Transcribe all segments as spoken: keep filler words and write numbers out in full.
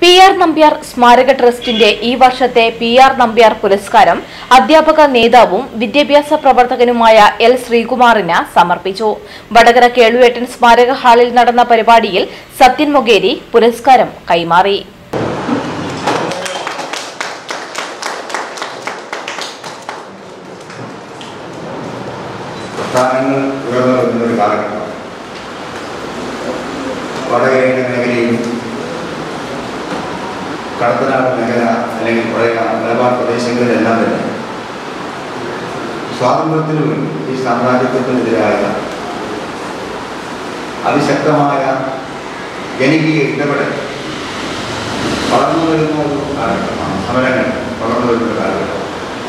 P R Nambiar സ്മാരക ട്രസ്റ്റിന്റെ ഈ വർഷത്തെ പി ആർ നമ്പ്യാർ പുരസ്കാരം അധ്യാപക നേതാവും വിദ്യാഭ്യാസ പ്രവർത്തകനുമായ എൽ ശ്രീകുമാറിന് സമർപ്പിച്ചു. വടകര കേളുവേട്ടൻ സ്മാരക ഹാളിൽ നടന്ന പരിപാടിയിൽ സത്യൻ മൊകേരി പുരസ്കാരം കൈമാറി. കടത്തനാട് മേഖല അല്ലെങ്കിൽ പഴയ മലബാർ പ്രദേശങ്ങളിലെല്ലാം തന്നെ സ്വാതന്ത്ര്യത്തിനു വേണ്ടി ഈ സാമ്രാജ്യത്വത്തിനെതിരായ അതിശക്തമായ ജനകീയ ഇടപെടൽ വളർന്നു വരുന്ന ഒരു കാലഘട്ടമാണ്. സമരങ്ങൾ വളർന്നു വരുന്ന കാലഘട്ടം.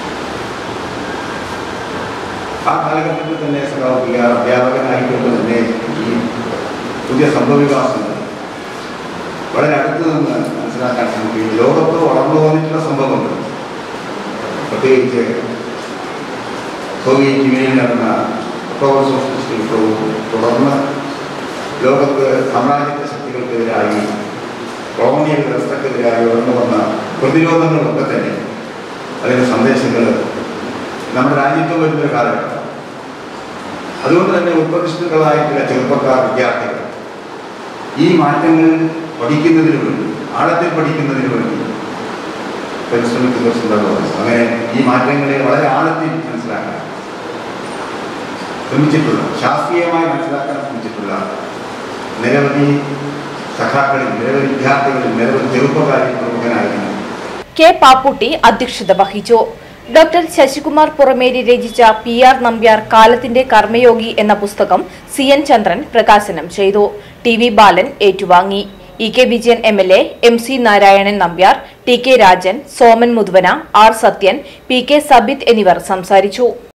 ആ കാലഘട്ടത്തിൽ തന്നെ സഖാവ് അധ്യാപകനായിക്കൊണ്ട് തന്നെ ഈ പുതിയ സംഭവവികാസങ്ങൾ വളരെ അടുത്ത് നിന്ന് മനസ്സിലാക്കാൻ ശ്രമിക്കുകയും ലോകത്ത് വളർന്നു വന്നിട്ടുള്ള സംഭവങ്ങൾ, പ്രത്യേകിച്ച് സോവിയറ്റ് യൂണിയനിൽ നടന്ന ഒക്ടോബർ സോഷ്യലിസ്റ്റ് വിപ്ലവവും തുടർന്ന് ലോകത്ത് സാമ്രാജ്യത്വ ശക്തികൾക്കെതിരായി കൊളോണിയൽ വ്യവസ്ഥക്കെതിരായി ഉയർന്നു വന്ന പ്രതിരോധങ്ങളൊക്കെ തന്നെ അതിൻ്റെ സന്ദേശങ്ങൾ നമ്മുടെ രാജ്യത്ത് വരുന്നൊരു കാലഘട്ടം. അതുകൊണ്ട് തന്നെ ഉത്പ്രതിഷ്ഠിതങ്ങളായിട്ടുള്ള ചെറുപ്പക്കാർ, വിദ്യാർത്ഥികൾ ഈ മാറ്റങ്ങൾ പഠിക്കുന്നതിന് വേണ്ടി, ആഴത്തിൽ പഠിക്കുന്നതിന് വേണ്ടി പരിശ്രമിക്കുന്ന സന്ദർഭമാണ്. അങ്ങനെ ഈ മാറ്റങ്ങളെ വളരെ ആഴത്തിൽ മനസ്സിലാക്കാൻ ശ്രമിച്ചിട്ടുള്ള, ശാസ്ത്രീയമായി മനസ്സിലാക്കാൻ ശ്രമിച്ചിട്ടുള്ള നിരവധി സഖാക്കളിൽ, നിരവധി വിദ്യാർത്ഥികളിൽ, നിരവധി ചെറുപ്പക്കാരിൽ പ്രമുഖനായിരുന്നു. കെ പാപ്പുട്ടി അധ്യക്ഷത വഹിച്ചു. ഡോക്ടർ ശശികുമാർ പുറമേരി രചിച്ച പി ആർ നമ്പ്യാർ കാലത്തിന്റെ കർമ്മയോഗി എന്ന പുസ്തകം സി എൻ ചന്ദ്രൻ പ്രകാശനം ചെയ്തു. ടി വി ബാലൻ ഏറ്റുവാങ്ങി. E K Vijayan M L A, M C Narayanan Nambiar, T K Rajan, Soman Muthuvana, R Sathyan, P K Sabith എന്നിവർ സംസാരിച്ചു.